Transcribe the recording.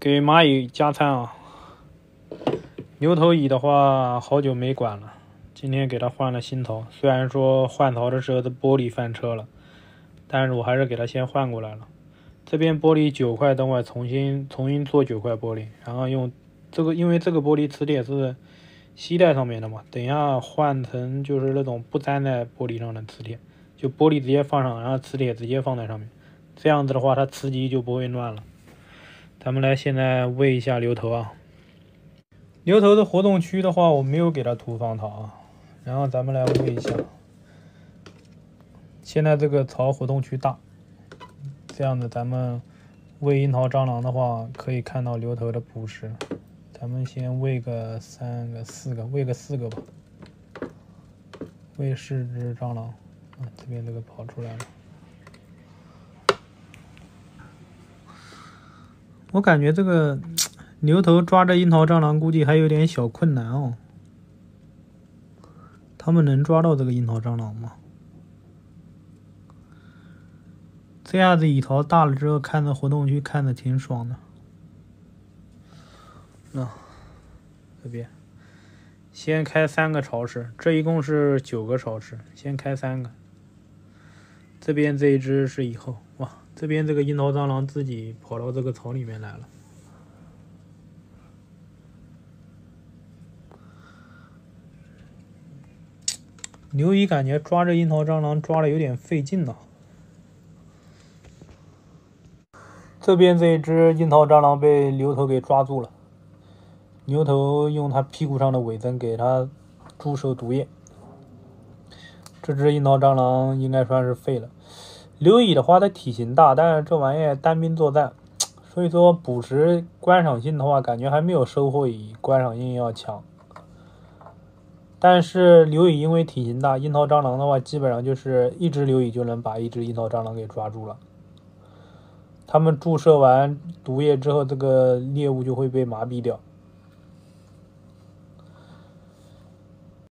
给蚂蚁加餐啊！牛头蚁的话，好久没管了，今天给它换了新槽。虽然说换槽的时候的玻璃翻车了，但是我还是给它先换过来了。这边玻璃9块，等会重新做9块玻璃，然后用这个，因为这个玻璃磁铁是吸在上面的嘛，等一下换成就是那种不粘在玻璃上的磁铁，就玻璃直接放上，然后磁铁直接放在上面，这样子的话它磁极就不会乱了。咱们来现在喂一下牛头啊。牛头的活动区的话，我没有给它涂防草啊。然后咱们来喂一下。现在这个槽活动区大，这样子咱们喂樱桃蟑螂的话，可以看到牛头的捕食。咱们先喂个3个、4个，喂个4个吧。喂4只蟑螂，这边这个跑出来了。我感觉这个牛头抓着樱桃蟑螂估计还有点小困难哦。他们能抓到这个樱桃蟑螂吗？这下子蚁巢大了之后，看着活动区看着挺爽的。这边先开3个巢室，这一共是9个巢室，先开3个。这边这一只是以后，哇，这边这个樱桃蟑螂自己跑到这个巢里面来了。牛蚁感觉抓着樱桃蟑螂抓的有点费劲呢。这边这一只樱桃蟑螂被牛头给抓住了，牛头用它屁股上的尾针给它注射毒液。这只樱桃蟑螂应该算是废了。刘蚁的话，它体型大，但是这玩意单兵作战，所以说捕食观赏性的话，感觉还没有收获蚁观赏性要强。但是刘蚁因为体型大，樱桃蟑螂的话，基本上就是一只刘蚁就能把一只樱桃蟑螂给抓住了。他们注射完毒液之后，这个猎物就会被麻痹掉。